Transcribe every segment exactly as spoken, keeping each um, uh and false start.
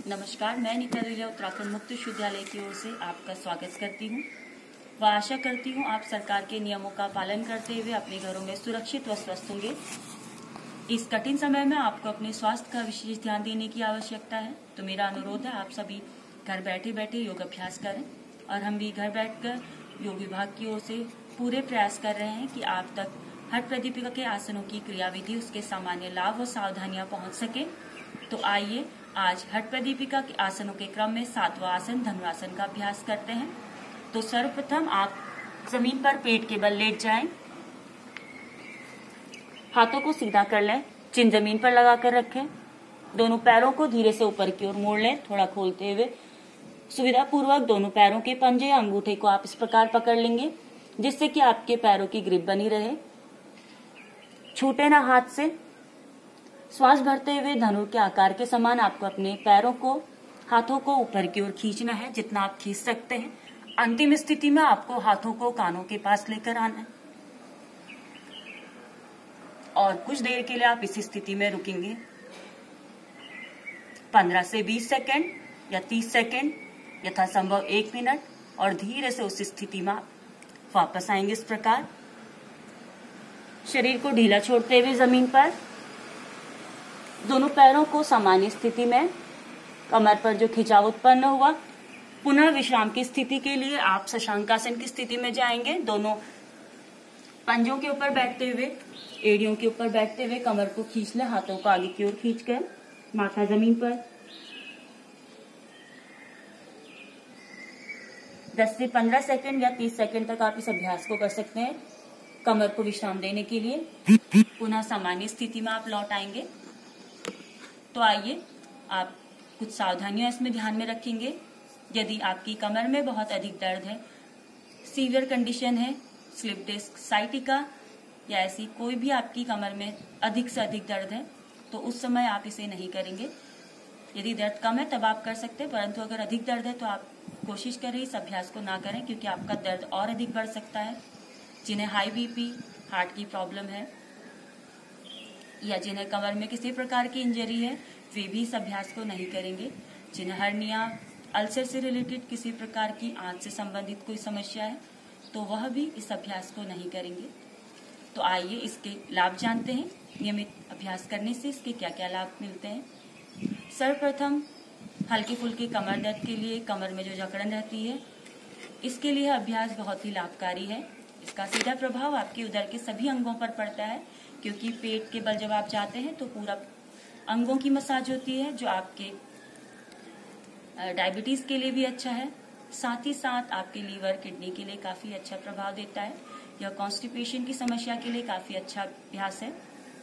नमस्कार, मैं नीता दुलिया उत्तराखंड मुक्त विश्वविद्यालय की ओर से आपका स्वागत करती हूँ व आशा करती हूँ आप सरकार के नियमों का पालन करते हुए अपने घरों में सुरक्षित व स्वस्थ होंगे। इस कठिन समय में आपको अपने स्वास्थ्य का विशेष ध्यान देने की आवश्यकता है, तो मेरा अनुरोध है आप सभी घर बैठे बैठे योग अभ्यास करें। और हम भी घर बैठकर योग विभाग की ओर से पूरे प्रयास कर रहे हैं कि आप तक हठ प्रदीपिका के आसनों की क्रियाविधि, उसके सामान्य लाभ व सावधानियां पहुंच सके। तो आइए आज हठ प्रदीपिका के आसनों के क्रम में सातवां आसन धनुरासन का अभ्यास करते हैं। तो सर्वप्रथम आप जमीन पर पेट के बल लेट जाएं, हाथों को सीधा कर लें, चिन जमीन पर लगा कर रखें, दोनों पैरों को धीरे से ऊपर की ओर मोड़ लें, थोड़ा खोलते हुए। सुविधा पूर्वक दोनों पैरों के पंजे या अंगूठे को आप इस प्रकार पकड़ लेंगे जिससे कि आपके पैरों की ग्रिप बनी रहे, छूटे ना हाथ से। श्वास भरते हुए धनुर के आकार के समान आपको अपने पैरों को, हाथों को ऊपर की ओर खींचना है जितना आप खींच सकते हैं। अंतिम स्थिति में आपको हाथों को कानों के पास लेकर आना है और कुछ देर के लिए आप इस स्थिति में रुकेंगे। पंद्रह से बीस सेकंड या तीस सेकंड, यथासंभव एक मिनट, और धीरे से उस स्थिति में आप वापस आएंगे। इस प्रकार शरीर को ढीला छोड़ते हुए जमीन पर दोनों पैरों को सामान्य स्थिति में, कमर पर जो खिंचाव उत्पन्न हुआ, पुनः विश्राम की स्थिति के लिए आप शशांकासन की स्थिति में जाएंगे। दोनों पंजों के ऊपर बैठते हुए, एड़ियों के ऊपर बैठते हुए कमर को खींच लें, हाथों को आगे की ओर खींचकर, माथा जमीन पर। दस से पंद्रह सेकंड या तीस सेकंड तक आप इस अभ्यास को कर सकते हैं। कमर को विश्राम देने के लिए पुनः सामान्य स्थिति में आप लौट आएंगे। तो आइए आप कुछ सावधानियां इसमें ध्यान में रखेंगे। यदि आपकी कमर में बहुत अधिक दर्द है, सीवियर कंडीशन है, स्लिप डिस्क, साइटिका या ऐसी कोई भी आपकी कमर में अधिक से अधिक दर्द है, तो उस समय आप इसे नहीं करेंगे। यदि दर्द कम है तब आप कर सकते हैं, परंतु अगर अधिक दर्द है तो आप कोशिश करें इस अभ्यास को ना करें, क्योंकि आपका दर्द और अधिक बढ़ सकता है। जिन्हें हाई बीपी, हार्ट की प्रॉब्लम है या जिन्हें कमर में किसी प्रकार की इंजरी है, वे भी इस अभ्यास को नहीं करेंगे। जिन्हें हर्निया, अल्सर से रिलेटेड किसी प्रकार की आंत से संबंधित कोई समस्या है, तो वह भी इस अभ्यास को नहीं करेंगे। तो आइए इसके लाभ जानते हैं। नियमित अभ्यास करने से इसके क्या क्या लाभ मिलते हैं। सर्वप्रथम हल्की फुल्की कमर दर्द के लिए, कमर में जो जकड़न रहती है, इसके लिए अभ्यास बहुत ही लाभकारी है। इसका सीधा प्रभाव आपके उदर के सभी अंगों पर पड़ता है, क्योंकि पेट के बल जब आप जाते हैं तो पूरा अंगों की मसाज होती है, जो आपके डायबिटीज के लिए भी अच्छा है। साथ ही साथ आपके लीवर, किडनी के लिए काफी अच्छा प्रभाव देता है। यह कॉन्स्टिपेशन की समस्या के लिए काफी अच्छा अभ्यास है।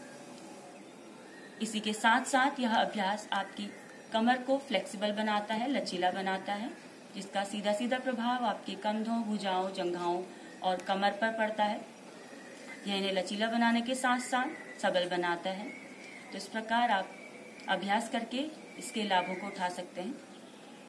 इसी के साथ साथ यह अभ्यास आपकी कमर को फ्लेक्सिबल बनाता है, लचीला बनाता है, जिसका सीधा सीधा प्रभाव आपके कंधों, भुजाओं, जंघाओं और कमर पर पड़ता है। यह इन्हें लचीला बनाने के साथ साथ सबल बनाता है। तो इस प्रकार आप अभ्यास करके इसके लाभों को उठा सकते हैं।